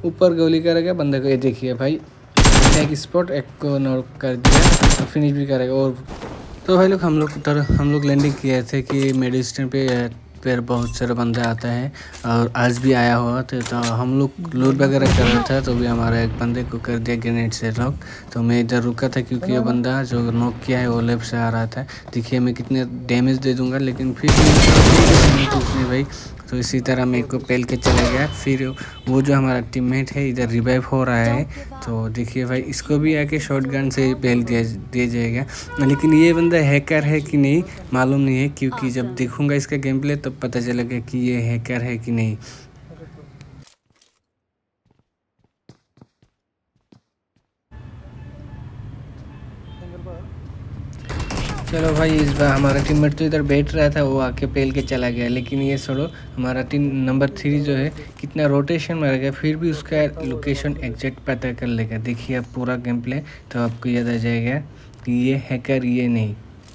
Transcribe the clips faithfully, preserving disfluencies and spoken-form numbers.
ऊपर गोली करेगा बंदे को। ये देखिए भाई, एक स्पॉट एक को नॉक कर दिया, फिनिश भी करेगा। और तो भाई लोग हम लोग तर हम लोग लैंडिंग किए थे कि मेडिस्टन पे पर बहुत सारे बंदे आते हैं और आज भी आया हुआ थे। तो हम लोग लूट वगैरह कर रहा था तो भी हमारा एक बंदे को कर दिया ग्रेनेड से नॉक। तो मैं इधर रुका था क्योंकि ये बंदा जो नॉक किया है वो लेफ्ट से आ रहा था। देखिए मैं कितने डैमेज दे दूंगा, लेकिन फिर उसने भाई तो इसी तरह मेरे को पेल के चला गया। फिर वो जो हमारा टीममेट है इधर रिवाइव हो रहा है। तो देखिए भाई इसको भी आके शॉटगन से पेल दिया दिया जाएगा। लेकिन ये बंदा हैकर है कि नहीं मालूम नहीं है, क्योंकि जब देखूंगा इसका गेम प्ले तब पता चलेगा कि ये हैकर है कि नहीं। चलो भाई, इस बार हमारा टीममेट तो इधर बैठ रहा था, वो आके पेल के चला गया। लेकिन ये छोड़ो, हमारा टीम नंबर थ्री जो है कितना रोटेशन मार गया, फिर भी उसका लोकेशन एग्जैक्ट पता कर लेगा। देखिए अब पूरा गेम प्ले तो आपको याद आ जाएगा कि ये हैकर ये नहीं।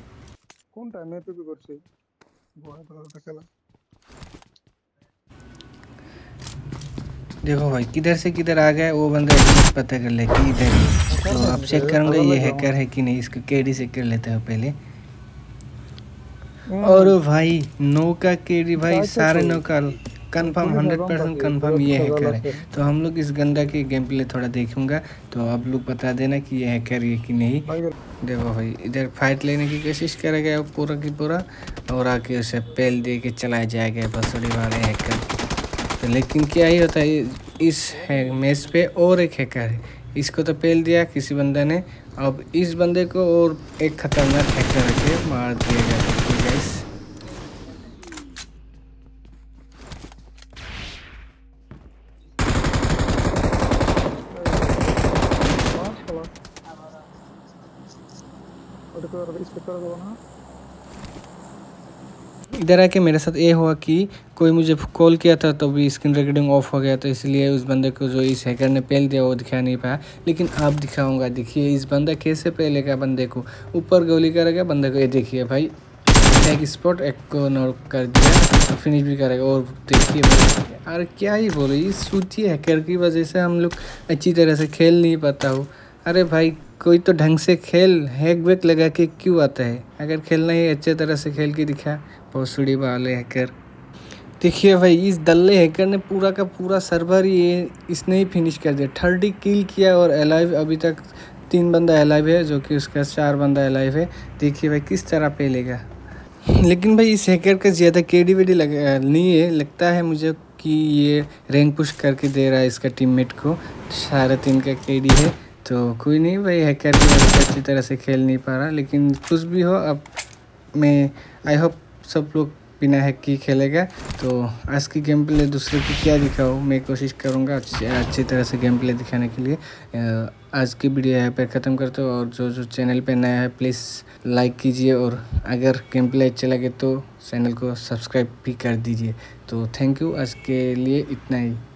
देखो भाई किधर से किधर आ गया वो बंदा पता कर ले कि इधर ही। तो अब चेक करूँगा ये हैकर है कि नहीं। इसको केडी से कर लेते हैं पहले। और भाई नौ का केडी भाई, सारे नौ का कंफर्म, हंड्रेड परसेंट कंफर्म ये हैकर है। तो हम लोग इस गंदा के गेम प्ले थोड़ा देखूंगा, तो आप लोग बता देना कि ये हैकर है कि नहीं। देखो भाई इधर फाइट लेने की कोशिश करेगा पूरा की पूरा, और आके उसे पेल दे के चलाया जाएगा बसड़ी वाले हैकर। तो लेकिन क्या ही होता है इस मैच पे, और एक हैकर है, इसको तो पेल दिया किसी बंदे ने। अब इस बंदे को और एक खतरनाक हैकर के मार दिया जाएगा। इधर आके मेरे साथ ये हुआ कि कोई मुझे कॉल किया था तो भी स्क्रीन रिकॉर्डिंग ऑफ हो गया, तो इसलिए उस बंदे को जो इस हैकर ने पेल दिया वो दिखा नहीं पाया। लेकिन आप दिखाऊंगा। देखिए इस बंदा कैसे पेलेगा बंदे को, ऊपर गोली करेगा बंदे को। ये देखिए भाई, एक स्पॉट एक को नॉक कर दिया, फिनिश भी करेगा। और देखिए भाई, अरे क्या ही बोलो, इस सूची हैकर की वजह से हम लोग अच्छी तरह से खेल नहीं पाता हो। अरे भाई कोई तो ढंग से खेल, हैक वैक लगा के क्यों आता है? अगर खेलना ही अच्छे तरह से खेल के दिखा। बहुत सुड़ी वाले हैकर। देखिए भाई इस दल्ले हैकर ने पूरा का पूरा सर्वर ये इसने ही फिनिश कर दिया। थर्टी किल किया और अलाइव अभी तक तीन बंदा अलाइव है, जो कि उसका चार बंदा अलाइव है। देखिए भाई किस तरह पेलेगा। लेकिन भाई इस हैकर का ज़्यादा केडी वेडी लग नहीं है, लगता है मुझे कि ये रैंक पुश करके दे रहा है इसका टीममेट को। साढ़े तीन का केडी है, तो कोई नहीं भाई, हैकर की वजह से अच्छी तरह से खेल नहीं पा रहा। लेकिन कुछ भी हो, अब मैं आई होप सब लोग बिना हैक की खेलेगा। तो आज की गेम प्ले दूसरे की क्या दिखाऊँ, मैं कोशिश करूँगा अच्छी अच्छी तरह से गेम प्ले दिखाने के लिए। आज की वीडियो यहाँ पर ख़त्म करते हो, और जो जो चैनल पे नया है प्लीज़ लाइक कीजिए, और अगर गेम प्ले अच्छे लगे तो चैनल को सब्सक्राइब भी कर दीजिए। तो थैंक यू, आज के लिए इतना ही।